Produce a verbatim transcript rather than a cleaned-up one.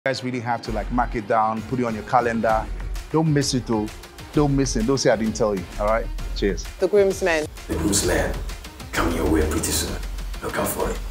guys really have to like mark it down, put it on your calendar. Don't miss it though. Don't miss it. Don't say I didn't tell you. All right? Cheers. The Groomsmen. The Groomsmen coming your way pretty soon. Look out for it.